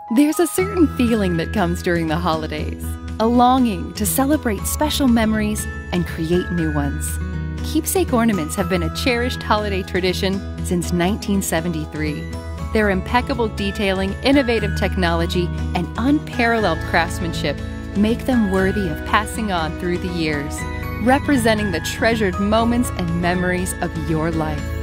There's a certain feeling that comes during the holidays, a longing to celebrate special memories and create new ones. Keepsake ornaments have been a cherished holiday tradition since 1973. Their impeccable detailing, innovative technology, and unparalleled craftsmanship make them worthy of passing on through the years, representing the treasured moments and memories of your life.